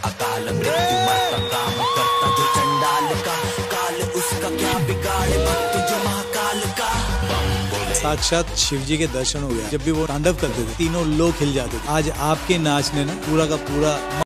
अकाल मृत्यु मरता काम करता जो चंडाल का, काल उसका क्या बिगाड़े भक्त जो महाकाल का। साक्षात शिव जी के दर्शन हो गया। जब भी वो तांडव करते थे तीनों लोग हिल जाते थे। आज आपके नाचने ना पूरा का पूरा